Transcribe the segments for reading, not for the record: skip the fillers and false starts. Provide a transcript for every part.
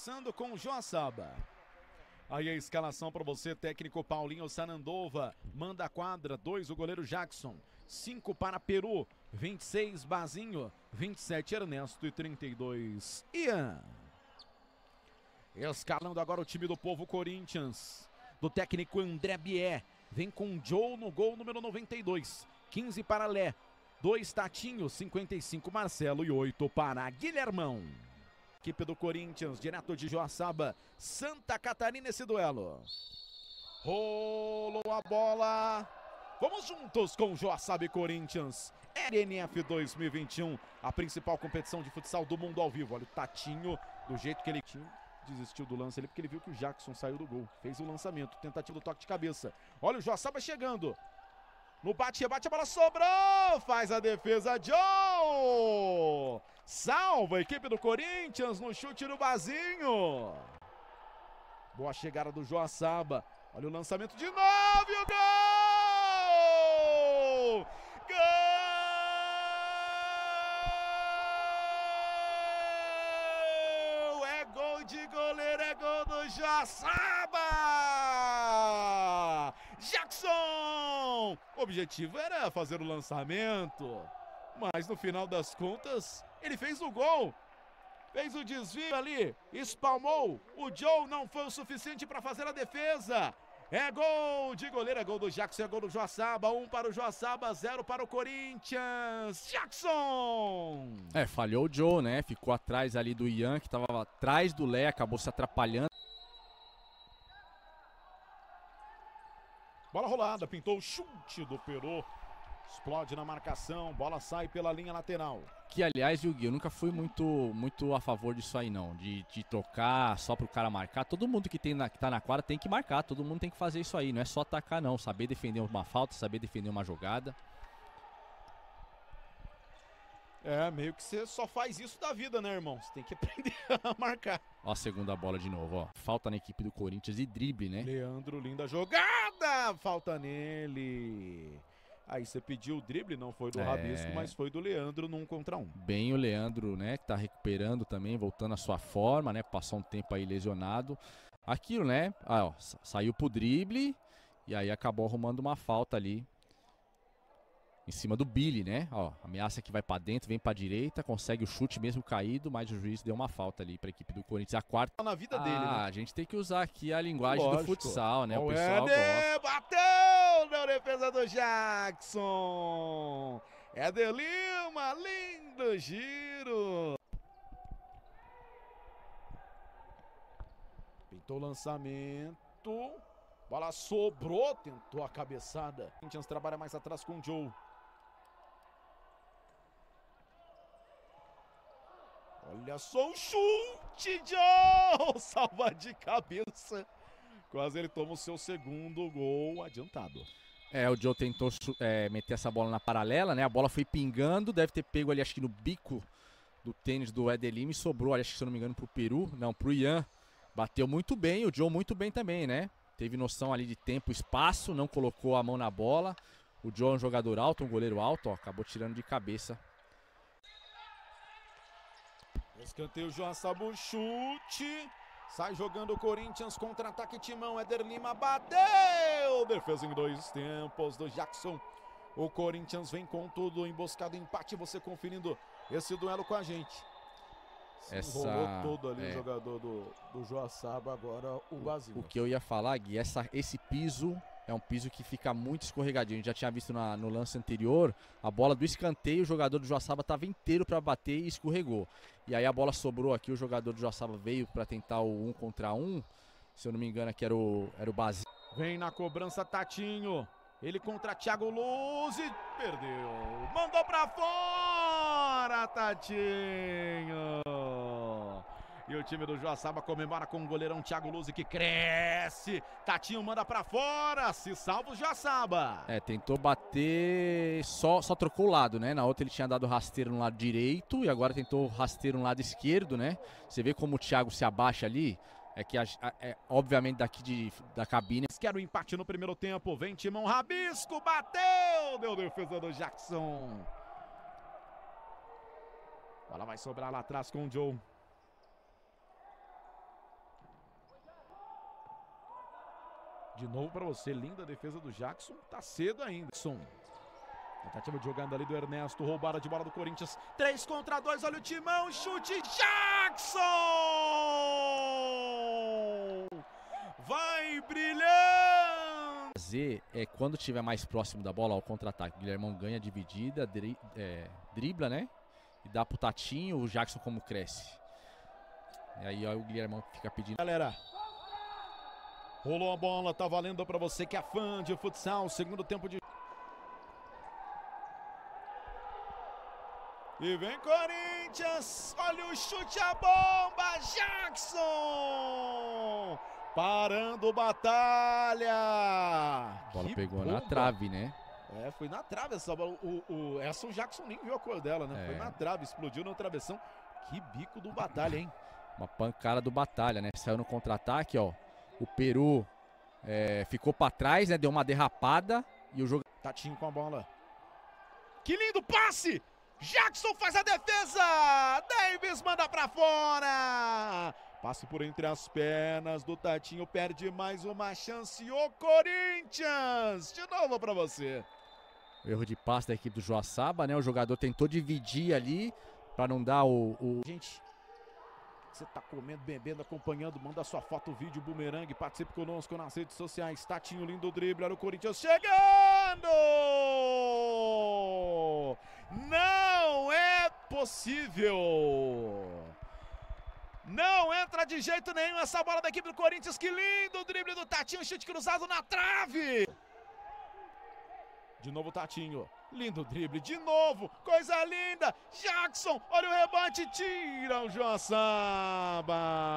Começando com o Joaçaba. Aí a escalação para você, técnico Paulinho Sanandova. Manda a quadra, 2 o goleiro Jackson. 5 para Peru, 26 Bazinho, 27 Ernesto e 32 Ian. Escalando agora o time do Povo Corinthians, do técnico André Bié. Vem com Joe no gol número 92. 15 para Lé, 2 Tatinho, 55 Marcelo e 8 para Guilhermão. Equipe do Corinthians, direto de Joaçaba, Santa Catarina, esse duelo. Rolou a bola. Vamos juntos com Joaçaba e Corinthians. RNF 2021, a principal competição de futsal do mundo ao vivo. Olha o Tatinho, do jeito que ele tinha. Desistiu do lance ali porque ele viu que o Jackson saiu do gol. Fez o lançamento, tentativa do toque de cabeça. Olha o Joaçaba chegando. No bate-rebate a bola sobrou. Faz a defesa, Joe. Salva a equipe do Corinthians no chute do Bazinho. Boa chegada do Joaçaba. Olha o lançamento de novo e o gol! Gol! É gol de goleiro, é gol do Joaçaba! Jackson! O objetivo era fazer o lançamento, mas no final das contas, ele fez o gol. Fez o desvio ali, espalmou. O Joe não foi o suficiente para fazer a defesa. É gol de goleiro, é gol do Jackson, é gol do Joaçaba. 1 para o Joaçaba, 0 para o Corinthians. Jackson! Falhou o Joe, né? Ficou atrás ali do Ian, que estava atrás do Lé, acabou se atrapalhando. Bola rolada, pintou o chute do Peru. Explode na marcação, bola sai pela linha lateral. Que, aliás, Gui, eu nunca fui muito a favor disso aí, não. De trocar só pro cara marcar. Todo mundo que tá na quadra tem que marcar, todo mundo tem que fazer isso aí. Não é só atacar, não. Saber defender uma falta, saber defender uma jogada. É, meio que você só faz isso da vida, né, irmão? Você tem que aprender a marcar. Ó a segunda bola de novo, ó. Falta na equipe do Corinthians e drible, né? Leandro, linda jogada! Falta nele. Aí você pediu o drible, não foi do Rabisco, mas foi do Leandro num contra um. Bem o Leandro, né, que tá recuperando também, voltando à sua forma, né, passou um tempo aí lesionado. Aquilo, né, saiu pro drible e aí acabou arrumando uma falta ali em cima do Billy, né, ameaça que vai pra dentro, vem pra direita, consegue o chute mesmo caído, mas o juiz deu uma falta ali pra equipe do Corinthians. A quarta na vida dele, né? A gente tem que usar aqui a linguagem do futsal, né, o pessoal gosta. Bateu na defesa do Jackson. Éder Lima, lindo giro. Pintou o lançamento. Bola sobrou, tentou a cabeçada. O Corinthians trabalha mais atrás com o Joe. Olha só o chute, Joe! Salva de cabeça. Quase ele toma o seu segundo gol adiantado. O Joe tentou meter essa bola na paralela, né? A bola foi pingando, deve ter pego ali, acho que no bico do tênis do Éder Lima e sobrou, acho que se eu não me engano, pro Peru. Não, pro Ian. Bateu muito bem, o Joe muito bem também, né? Teve noção ali de tempo, espaço, não colocou a mão na bola. O Joe é um jogador alto, um goleiro alto, acabou tirando de cabeça. Escanteio, Joaçaba, o chute. Sai jogando o Corinthians, contra-ataque Timão. Éder Lima bateu. Defesa em 2 tempos do Jackson. O Corinthians vem com tudo, emboscado, empate. Você conferindo esse duelo com a gente. Enrolou todo ali o jogador do Joaçaba, agora o Bazinho. O que eu ia falar, Gui, esse piso é um piso que fica muito escorregadinho. A gente já tinha visto no lance anterior, a bola do escanteio, o jogador do Joaçaba estava inteiro para bater e escorregou. E aí a bola sobrou aqui, o jogador do Joaçaba veio para tentar o 1 contra 1. Se eu não me engano aqui era o Bazinho. Vem na cobrança Tatinho. Ele contra Thiago Luz e perdeu. Mandou pra fora, Tatinho. E o time do Joaçaba comemora com o goleirão Thiago Luz que cresce. Tatinho manda pra fora. Se salva o Joaçaba. Tentou bater, só trocou o lado, né? Na outra ele tinha dado rasteiro no lado direito e agora tentou rasteiro no lado esquerdo, né? Você vê como o Thiago se abaixa ali. É que, obviamente, daqui da cabine. Quer o empate no primeiro tempo. Vem Timão, Rabisco, bateu. Deu defesa do Jackson. Bola vai sobrar lá atrás com o Joe. De novo para você, linda defesa do Jackson, tá cedo ainda. Tentativa de jogada ali do Ernesto, roubada de bola do Corinthians, 3 contra 2, olha o timão, chute, Jackson! Vai brilhando! Fazer é quando estiver mais próximo da bola, ao contra-ataque. O Guilhermão ganha dividida, dribla, né? E dá pro Tatinho, o Jackson como cresce. E aí ó, o Guilhermão fica pedindo. Galera, rolou a bola, tá valendo pra você que é fã de futsal, segundo tempo de... E vem Corinthians, olha o chute, a bomba, Jackson! Parando batalha! A bola pegou na trave, né? É, foi na trave essa bola. Essa o Jackson nem viu a cor dela, né? Foi na trave, explodiu no travessão. Que bico do Batalha, hein? Uma pancada do Batalha, né? Saiu no contra-ataque, ó. O Peru ficou pra trás, né? Deu uma derrapada e o jogo... Tatinho com a bola. Que lindo passe! Jackson faz a defesa! Davis manda pra fora! Passe por entre as pernas do Tatinho, perde mais uma chance. O Corinthians! De novo pra você. Erro de passe da equipe do Joaçaba, né? O jogador tentou dividir ali pra não dar Gente, você tá comendo, bebendo, acompanhando, manda sua foto, vídeo, bumerangue, participe conosco nas redes sociais. Tatinho, lindo drible, olha o Corinthians chegando! Não é possível! Não entra de jeito nenhum essa bola da equipe do Corinthians. Que lindo o drible do Tatinho, chute cruzado na trave. De novo o Tatinho, lindo drible, de novo, coisa linda. Jackson, olha o rebate, tira o Joaçaba.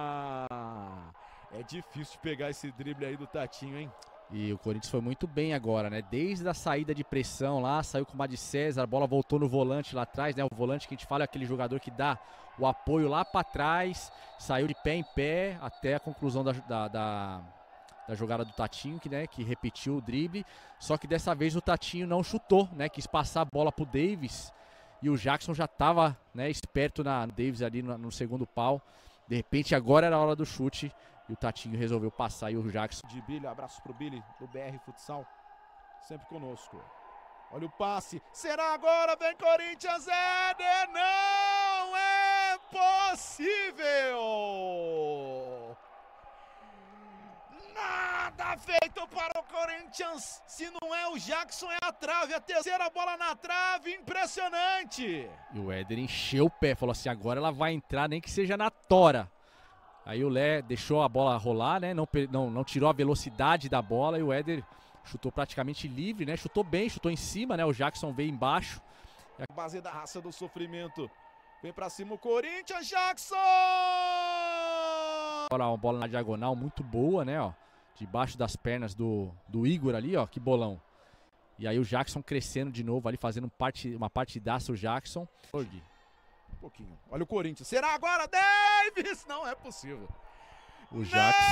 É difícil de pegar esse drible aí do Tatinho, hein? E o Corinthians foi muito bem agora, né? Desde a saída de pressão lá, saiu com o Madi César, a bola voltou no volante lá atrás, né? O volante que a gente fala é aquele jogador que dá o apoio lá pra trás, saiu de pé em pé até a conclusão da jogada do Tatinho, que repetiu o drible. Só que dessa vez o Tatinho não chutou, né? Quis passar a bola pro Davis e o Jackson já tava, né, esperto no Davis ali no segundo pau. De repente agora era a hora do chute. E o Tatinho resolveu passar e o Jackson... De Billy, abraço pro Billy, do BR Futsal, sempre conosco. Olha o passe, será agora, vem Corinthians, Éder, não é possível! Nada feito para o Corinthians, se não é o Jackson é a trave, a terceira bola na trave, impressionante! E o Éder encheu o pé, falou assim, agora ela vai entrar, nem que seja na tora. Aí o Lé deixou a bola rolar, né? Não tirou a velocidade da bola e o Éder chutou praticamente livre, né? Chutou bem, chutou em cima, né? O Jackson veio embaixo. Base da raça do sofrimento. Vem pra cima o Corinthians, Jackson! Agora uma bola na diagonal muito boa, né? Ó, debaixo das pernas do Igor ali, ó. Que bolão. E aí o Jackson crescendo de novo ali, fazendo uma partidaça o Jackson. Um pouquinho. Olha o Corinthians. Será agora, Davis? Não é possível. O Jackson...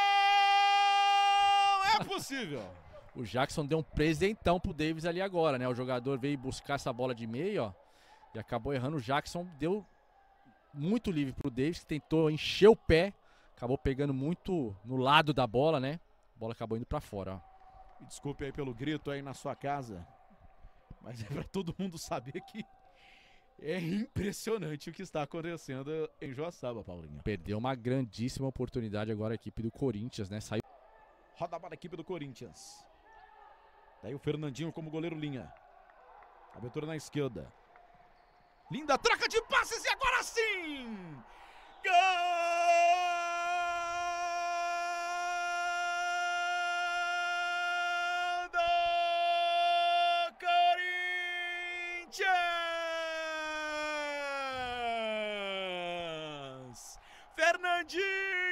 Não é possível. O Jackson deu um presentão pro Davis ali agora, né? O jogador veio buscar essa bola de meio, ó. E acabou errando. O Jackson deu muito livre pro Davis, que tentou encher o pé. Acabou pegando muito no lado da bola, né? A bola acabou indo pra fora, ó. Me desculpe aí pelo grito aí na sua casa. Mas é pra todo mundo saber que... é impressionante o que está acontecendo em Joaçaba, Paulinho. Perdeu uma grandíssima oportunidade agora a equipe do Corinthians, né? Saiu. Roda a bola da equipe do Corinthians. Daí o Fernandinho como goleiro linha. Abertura na esquerda. Linda troca de passes e agora sim! Gol do Corinthians! Fernandinho!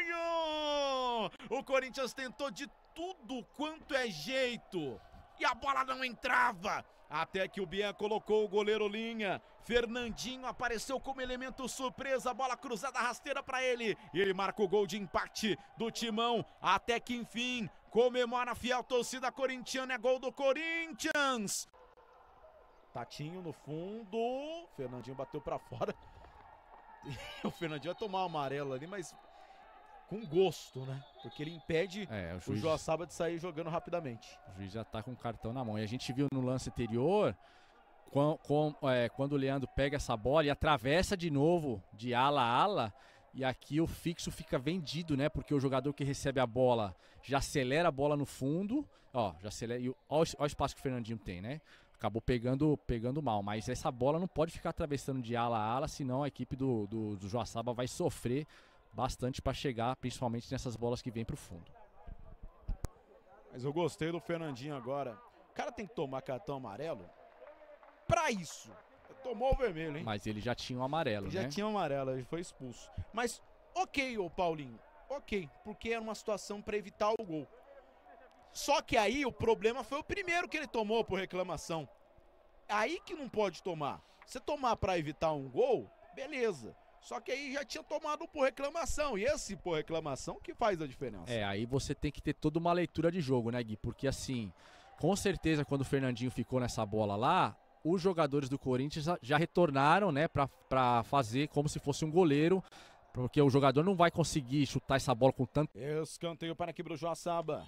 O Corinthians tentou de tudo quanto é jeito e a bola não entrava. Até que o Bian colocou o goleiro linha. Fernandinho apareceu como elemento surpresa. A bola cruzada rasteira para ele. E ele marca o gol de empate do Timão. Até que enfim, comemora a fiel torcida corintiana. É gol do Corinthians. Tatinho no fundo. Fernandinho bateu para fora. O Fernandinho vai tomar uma amarela ali, mas com gosto, né? Porque ele impede o Joaçaba de sair jogando rapidamente. O juiz já tá com o cartão na mão. E a gente viu no lance anterior, quando o Leandro pega essa bola e atravessa de novo de ala a ala, e aqui o fixo fica vendido, né? Porque o jogador que recebe a bola já acelera a bola no fundo. Ó, já acelera. E olha o espaço que o Fernandinho tem, né? Acabou pegando mal. Mas essa bola não pode ficar atravessando de ala a ala, senão a equipe do Joaçaba vai sofrer bastante para chegar, principalmente nessas bolas que vêm pro fundo. Mas eu gostei do Fernandinho agora. O cara tem que tomar cartão amarelo pra isso. Tomou o vermelho, hein? Mas ele já tinha o amarelo, ele né? Já tinha o amarelo, ele foi expulso. Mas ok, ô Paulinho, ok, porque era uma situação pra evitar o gol. Só que aí o problema foi o primeiro que ele tomou por reclamação. Aí que não pode tomar. Se tomar pra evitar um gol, beleza. Só que aí já tinha tomado por reclamação. E esse por reclamação que faz a diferença. Aí você tem que ter toda uma leitura de jogo, né, Gui? Porque assim, com certeza quando o Fernandinho ficou nessa bola lá, os jogadores do Corinthians já retornaram, né, pra fazer como se fosse um goleiro. Porque o jogador não vai conseguir chutar essa bola com tanto... Escanteio para a equipe do Joaçaba.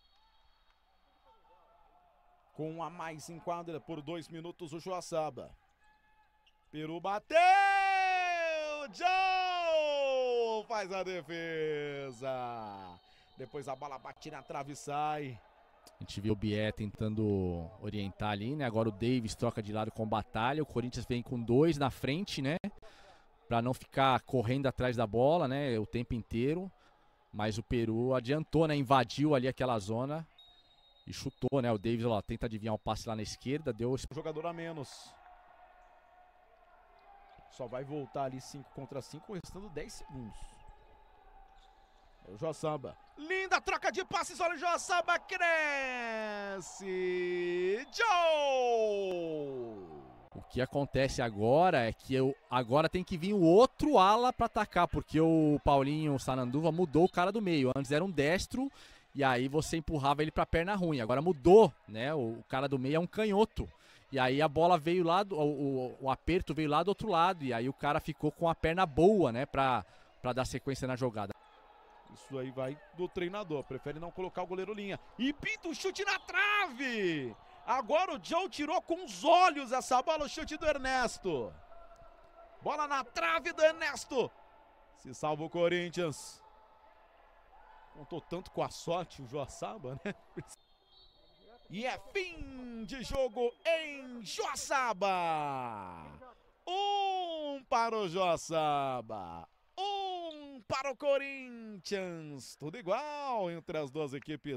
Com a mais em quadra por 2 minutos o Joaçaba. Peru bateu! Joe faz a defesa. Depois a bola bate na trave e sai. A gente viu o Bié tentando orientar ali, né? Agora o Davis troca de lado com o Batalha. O Corinthians vem com 2 na frente, né? Pra não ficar correndo atrás da bola, né? O tempo inteiro. Mas o Peru adiantou, né? Invadiu ali aquela zona e chutou, né? O Davis, ó, tenta adivinhar o passe lá na esquerda. Deu um jogador a menos. Só vai voltar ali 5 contra 5, restando 10 segundos. É o Joaçaba. Linda troca de passes, olha o Joaçaba, cresce! Joe! O que acontece agora é que agora tem que vir o outro ala para atacar, porque o Paulinho Sananduva mudou o cara do meio. Antes era um destro e aí você empurrava ele para perna ruim. Agora mudou, né? O cara do meio é um canhoto. E aí a bola veio lá, o aperto veio lá do outro lado. E aí o cara ficou com a perna boa, né? Pra dar sequência na jogada. Isso aí vai do treinador. Prefere não colocar o goleiro linha. E pinta o chute na trave! Agora o Joe tirou com os olhos essa bola, o chute do Ernesto. Bola na trave do Ernesto. Se salva o Corinthians. Contou tanto com a sorte o Joaçaba, né? E é fim de jogo em Joaçaba. 1 para o Joaçaba, 1 para o Corinthians. Tudo igual entre as duas equipes.